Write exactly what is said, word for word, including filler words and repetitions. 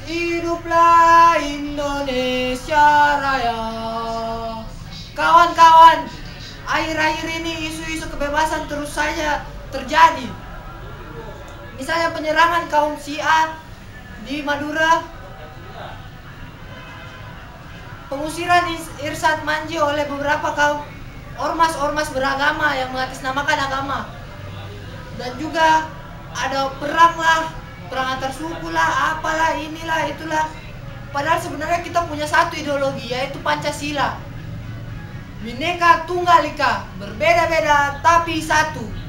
Hiduplah Indonesia Raya. Kawan-kawan, akhir-akhir ini isu-isu kebebasan terus saja terjadi. Misalnya penyerangan kaum Syiah di Madura, pengusiran Irsyad Manji oleh beberapa kaum ormas-ormas beragama yang mengatasnamakan agama, dan juga ada perang lah, perang antar suku lah, apalah, inilah, itulah. Padahal sebenarnya kita punya satu ideologi, yaitu Pancasila. Bhinneka Tunggal Ika, berbeda-beda tapi satu.